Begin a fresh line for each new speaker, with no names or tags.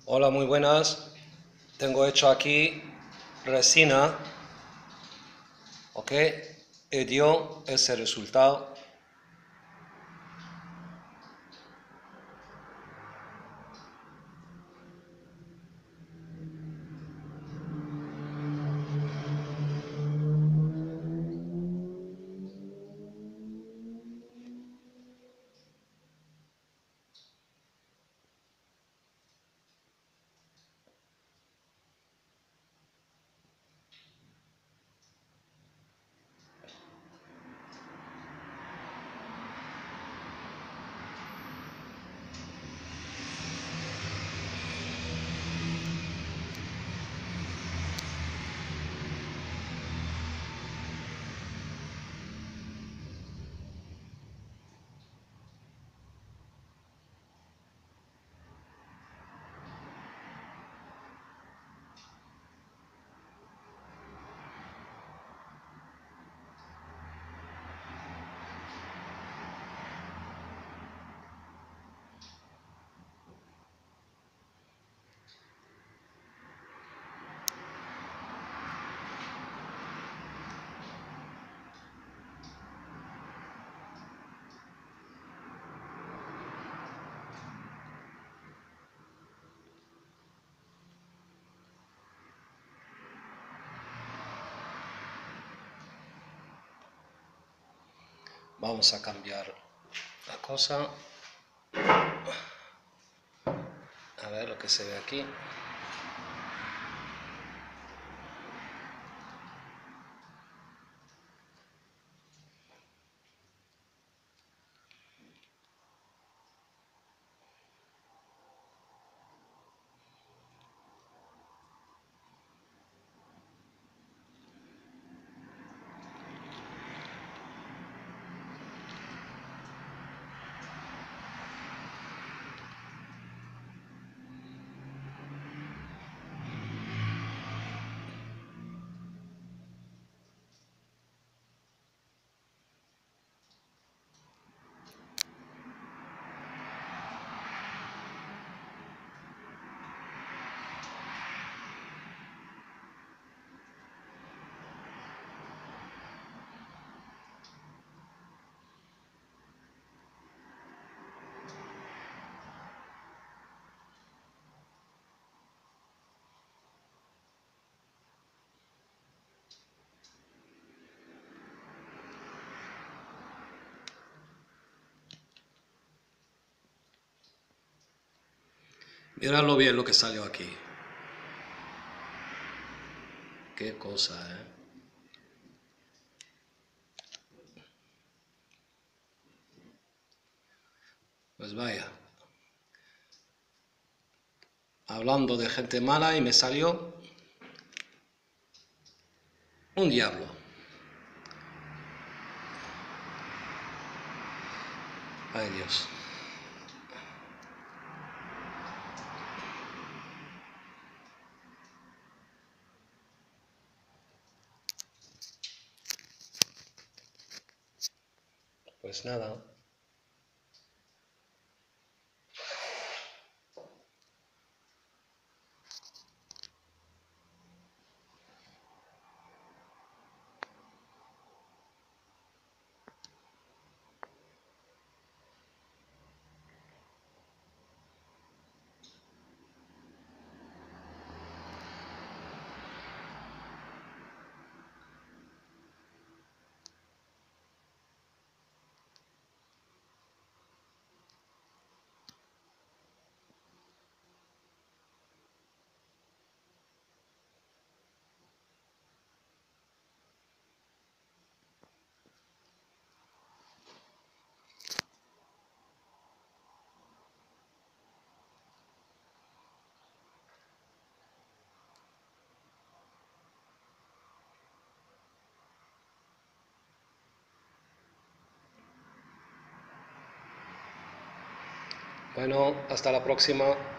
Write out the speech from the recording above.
Hola, muy buenas. Tengo hecho aquí resina, ¿ok? Y dio ese resultado. Vamos a cambiar la cosa. A ver lo que se ve aquí. Míralo bien lo que salió aquí. Qué cosa, ¿eh? Pues vaya. Hablando de gente mala y me salió un diablo. Ay, Dios. Pues nada. Bueno, hasta la próxima.